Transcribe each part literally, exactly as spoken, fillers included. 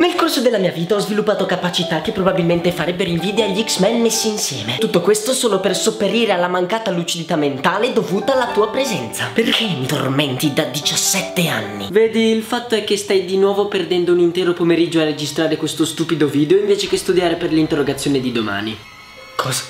Nel corso della mia vita ho sviluppato capacità che probabilmente farebbero invidia agli X-Men messi insieme. Tutto questo solo per sopperire alla mancata lucidità mentale dovuta alla tua presenza. Perché mi tormenti da diciassette anni? Vedi, il fatto è che stai di nuovo perdendo un intero pomeriggio a registrare questo stupido video invece che studiare per l'interrogazione di domani. Cosa?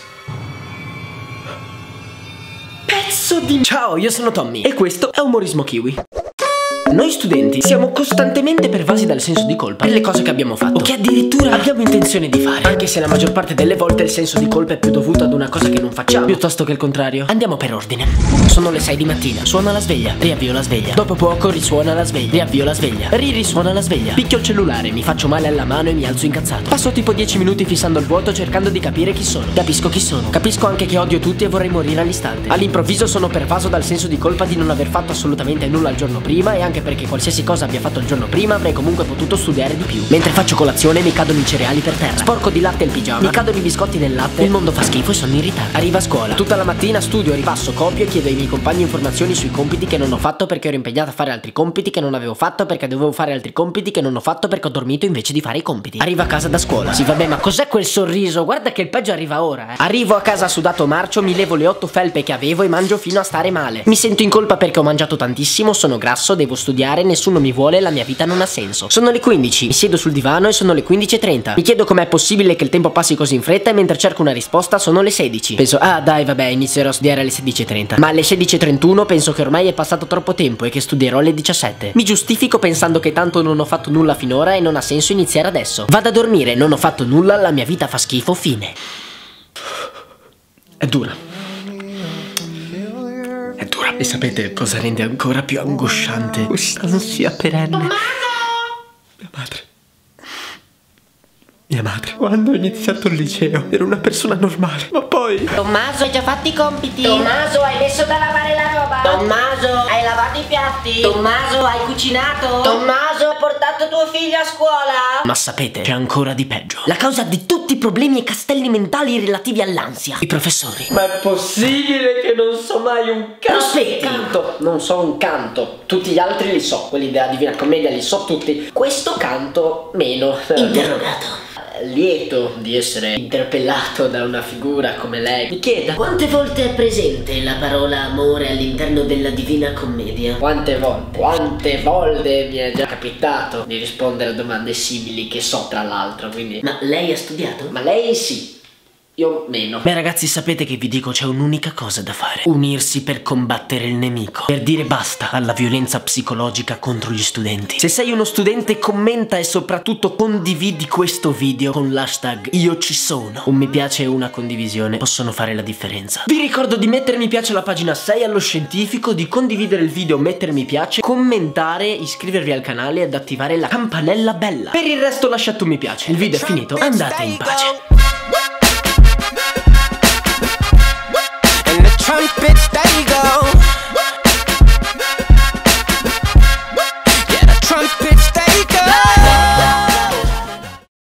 Pezzo di... Ciao, io sono Tommy e questo è Umorismo Kiwi. Noi studenti siamo costantemente pervasi dal senso di colpa per le cose che abbiamo fatto o che addirittura abbiamo intenzione di fare, anche se la maggior parte delle volte il senso di colpa è più dovuto ad una cosa che non facciamo piuttosto che il contrario. Andiamo per ordine. Sono le sei di mattina, suona la sveglia, riavvio la sveglia. Dopo poco risuona la sveglia, riavvio la sveglia, ririsuona la sveglia. Picchio il cellulare, mi faccio male alla mano e mi alzo incazzato. Passo tipo dieci minuti fissando il vuoto cercando di capire chi sono. Capisco chi sono, capisco anche che odio tutti e vorrei morire all'istante. All'improvviso sono pervaso dal senso di colpa di non aver fatto assolutamente nulla il giorno prima e anche perché qualsiasi cosa abbia fatto il giorno prima avrei comunque potuto studiare di più. Mentre faccio colazione mi cadono i cereali per terra, sporco di latte il pigiama, mi cadono i biscotti nel latte, il mondo fa schifo e sono in ritardo. Arrivo a scuola, tutta la mattina studio, ripasso, copio e chiedo ai miei compagni informazioni sui compiti che non ho fatto perché ero impegnato a fare altri compiti che non avevo fatto perché dovevo fare altri compiti che non ho fatto perché ho dormito invece di fare i compiti. Arrivo a casa da scuola, sì vabbè ma cos'è quel sorriso? Guarda che il peggio arriva ora eh. Arrivo a casa sudato marcio, mi levo le otto felpe che avevo e mangio fino a stare male. Mi sento in colpa perché ho mangiato tantissimo, sono grasso, devo studiare, nessuno mi vuole, la mia vita non ha senso. Sono le quindici, mi siedo sul divano e sono le quindici e trenta. Mi chiedo com'è possibile che il tempo passi così in fretta e mentre cerco una risposta sono le sedici. Penso, ah dai vabbè, inizierò a studiare alle sedici e trenta. Ma alle sedici e trentuno penso che ormai è passato troppo tempo e che studierò alle diciassette. Mi giustifico pensando che tanto non ho fatto nulla finora e non ha senso iniziare adesso. Vado a dormire, non ho fatto nulla, la mia vita fa schifo, fine. È dura. È dura. E sapete cosa rende ancora più angosciante quest'ansia perenne? Tommaso! Mia madre. Mia madre. Quando ho iniziato il liceo ero una persona normale, ma poi... Tommaso, hai già fatto i compiti? Tommaso, hai messo da lavare la roba? Tommaso, hai lavato i piatti? Tommaso, hai cucinato? Tommaso, hai portato tuo figlio a scuola? Ma sapete, c'è ancora di peggio. La causa di tutti i problemi e castelli mentali relativi all'ansia. I professori. Ma è possibile che non so mai un canto? Aspetti. Canto. Non so un canto. Tutti gli altri li so. Quelli della Divina Commedia li so tutti. Questo canto meno. Interrogato. Lieto di essere interpellato da una figura come lei. Mi chieda, Quante volte è presente la parola amore all'interno della Divina Commedia? quante volte, quante volte mi è già capitato di rispondere a domande simili che so tra l'altro, quindi... Ma lei ha studiato? Ma lei sì, io meno. Beh ragazzi, sapete che vi dico, c'è un'unica cosa da fare: unirsi per combattere il nemico, per dire basta alla violenza psicologica contro gli studenti. Se sei uno studente, commenta e soprattutto condividi questo video con l'hashtag io ci sono. Un mi piace e una condivisione possono fare la differenza. Vi ricordo di mettere mi piace alla pagina sei allo scientifico, di condividere il video, mettere mi piace, commentare, iscrivervi al canale ed attivare la campanella bella. Per il resto lasciate un mi piace. Il video è finito, andate in pace. Trumpets, there you go.